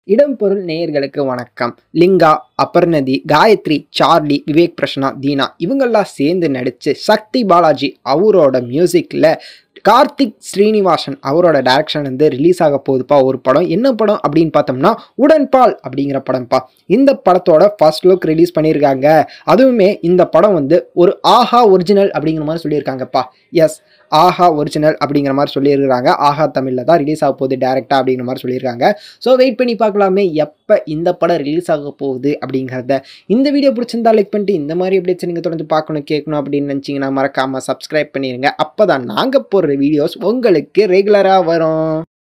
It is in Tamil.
இடம் பொருள் நேயர்களுக்கு வணக்கம். லிங்கா, அபர்ணதி, காயத்ரி, சார்லி, விவேக் பிரசன்னா, தீனா இவங்கெல்லாம் சேர்ந்து நடிச்சு சக்தி பாலாஜி அவரோட மியூசிக்ல கார்த்திக் ஸ்ரீனிவாசன் அவரோட டைரக்ஷன் வந்து ரிலீஸ் ஆக போகுதுப்பா ஒரு படம். என்ன படம் அப்படின்னு பார்த்தோம்னா உடன்பால் அப்படிங்கிற படம்ப்பா. இந்த படத்தோட ஃபர்ஸ்ட் லுக் ரிலீஸ் பண்ணியிருக்காங்க. அதுவுமே இந்த படம் வந்து ஒரு ஆஹா ஒரிஜினல் அப்படிங்கிற மாதிரி சொல்லியிருக்காங்கப்பா. எஸ், ஆஹா ஒரிஜினல் அப்படிங்கிற மாதிரி சொல்லியிருக்காங்க. ஆஹா தமிழில் தான் ரிலீஸ் ஆக போகுது டேரெக்டாக அப்படிங்கிற மாதிரி சொல்லியிருக்காங்க. ஸோ வெயிட் பண்ணி பார்க்கலாமே எப்போ இந்த படம் ரிலீஸ் ஆக போகுது அப்படிங்கிறத. இந்த வீடியோ பிடிச்சிருந்தா லைக் பண்ணிட்டு இந்த மாதிரி அப்டேட்ஸ் நீங்கள் தொடர்ந்து பார்க்கணும் கேட்கணும் அப்படின்னு நினச்சிங்கன்னா மறக்காமல் சப்ஸ்கிரைப் பண்ணிடுங்க. அப்போ தான் நாங்கள் போடுற வீடியோஸ் உங்களுக்கு ரெகுலராக வரும்.